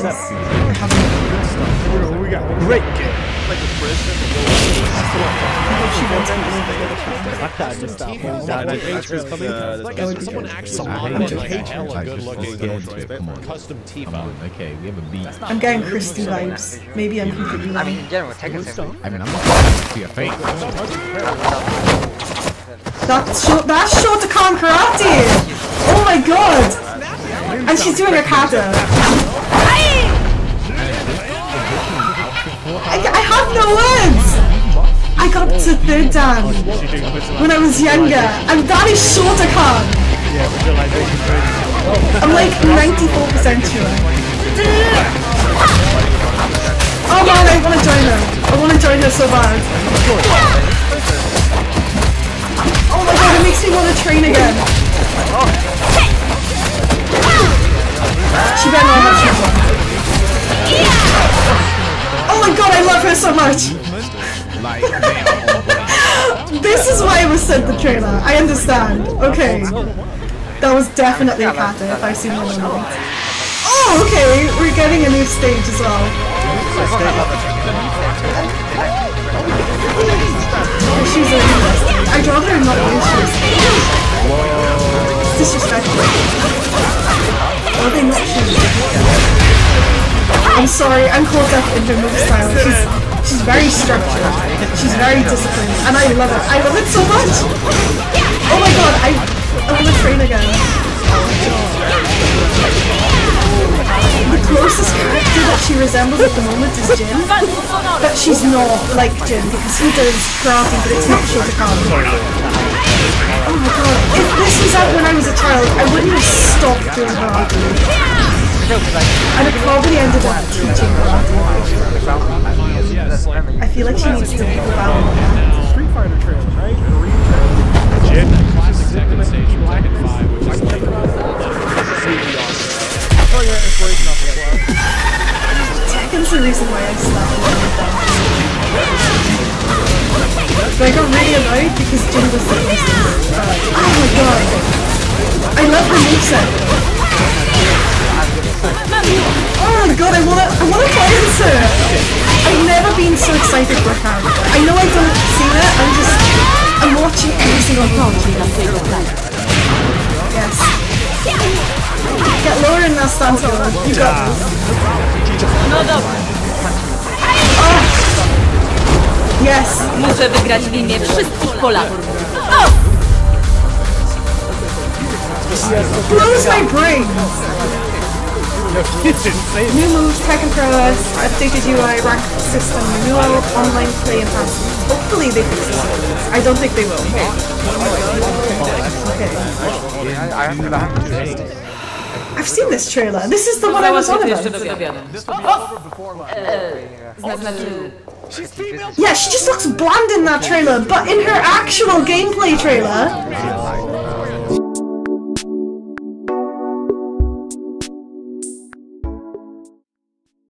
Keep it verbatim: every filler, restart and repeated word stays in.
We're having good stuff. We got great game. Like the president. She wants me to I thought just that one. Someone actually modeled like a hella good looking custom Tifa. Okay, we have a beat. I'm getting Christy vibes. Maybe I'm completely wrong. I mean, in general, Tekken. I mean, I'm not going to see a fake. That's short. That's Shotokan karate. Oh my god! And she's doing a kata. I, I have no words! I got to third dan when I was younger, and that is Shotokan! I'm like ninety-four percent sure. Oh man, I want to join her. I want to join her so bad. Oh my god, it makes me want to train again. She better not have Shiva. Oh my god, I love her so much! This is why it was sent the trailer. I understand. Okay. That was definitely a kata if I've seen one of them. Oh, okay, we're getting a new stage as well. She's a I'd rather not use shoes. It's disrespectful. Why are they not shoes? I'm sorry, I'm caught up in her move style. She's, she's very structured. She's very disciplined. And I love it. I love it so much! Oh my god, I, I want to train again. The closest character that she resembles at the moment is Jin. But she's not like Jin because he does karate, but it's not Shotokan. Oh my god, if this was out when I was a child, I wouldn't have stopped doing karate. And it probably ended up teaching karate. I feel like she needs to be about that. Street Fighter trail, right? Jin, classic Tekken stage from Tekken five, which is like oh, your inspiration off the club. Tekken's the reason why I stopped doing that. But I got really annoyed because Jin was the easiest. Oh my god! I love her moveset! Oh my god, I wanna, I wanna play this her! I've never been so excited for a character. I know I don't see it, I'm just, I'm watching every single one. Yes. Get lower in that stance, Lola. You got this. No dobra. Oh! Yes. Muszę wygrać w imię wszystkich Polaków. Blows my brain! New moves, Tekken Pro, updated U I, rank system, renewal, online play enhancements. Hopefully they fix this. I don't think they will. Okay. I've seen this trailer. This is the one I was on about. Yeah, she just looks bland in that trailer, but in her actual gameplay trailer,